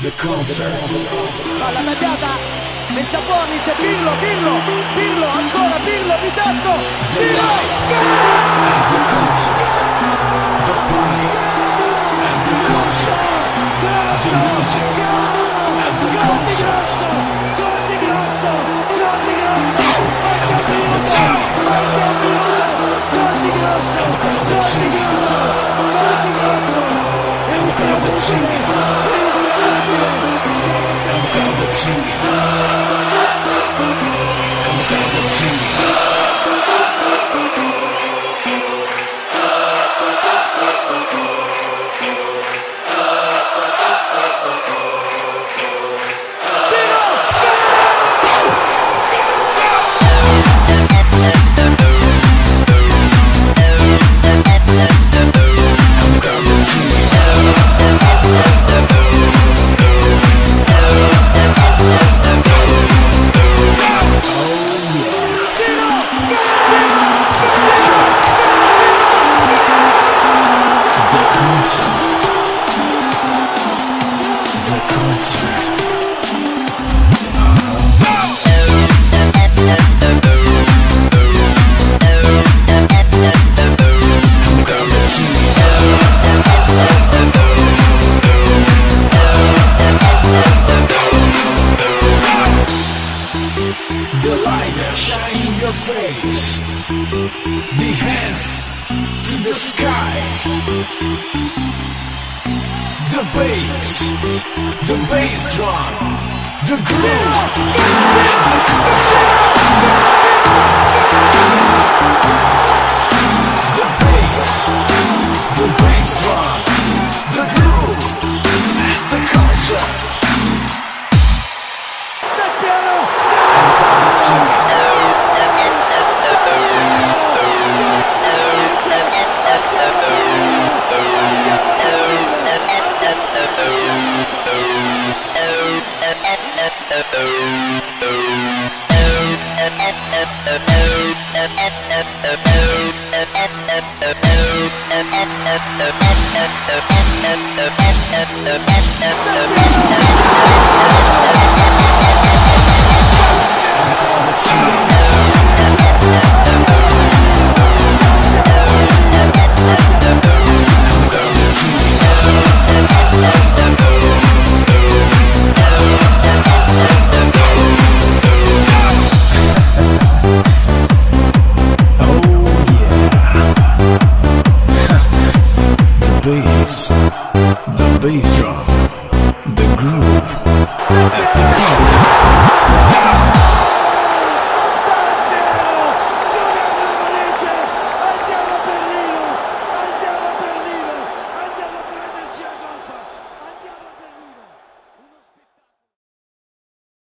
The concert. Palla tagliata, messa fuori, c'è Pirlo, ancora Pirlo di tecco, tiro! The concert. The party. And the concert. The music. And the concert. Gol di Grosso! And the team. Gol di Grosso! And the team. The light shine in your face, the hands to the sky, the bass drum, the groove, the concert. The bass drum, the groove, and the concert. The bass drum, the groove.